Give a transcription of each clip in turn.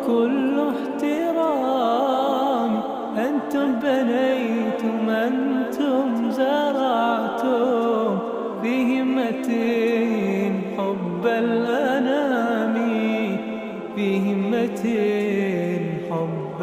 كل احترام. أنتم بنيتم، أنتم زرعتم في همة حب الأنام، في همة حب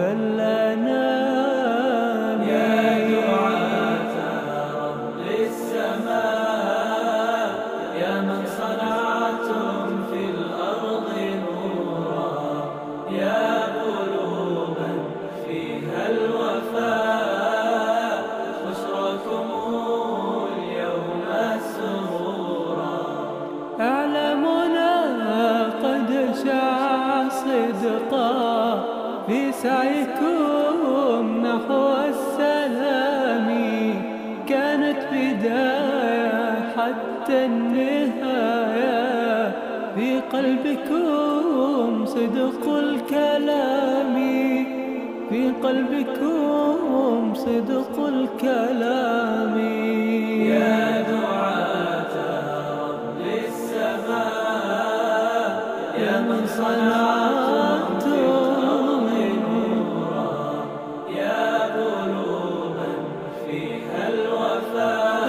الأنام. يا دعاة رب السماء، يا من صنعتم في الأرض نورا، يا قلوبا فيها الوفاء، بشراكم اليوم سرورا. أعلامنا قد شاع صدقا في سعيكم نحو السلام، كانت بداية حتى النهاية، في قلبكم صدق الكلام، في قلبكم صدق الكلام. يا دعاة رب السماء، يا من صنعتم في الأرض نورا، يا قلوبا فيها الوفاء،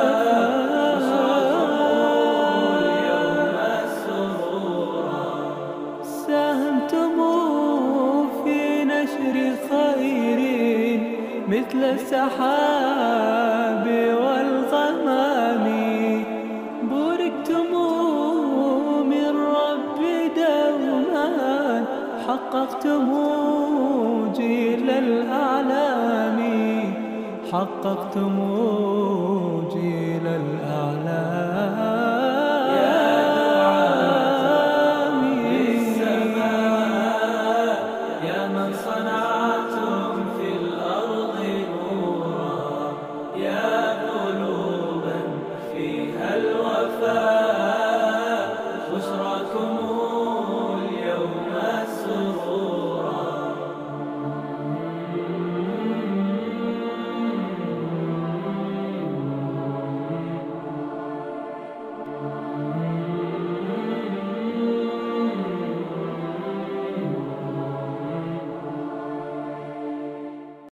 بشركم اليوم سرورا. ساهمتم في نشر خير مثل السحاب والغمام، بوركتم من رب دوما، حققتم جيل الأعلام، حققتم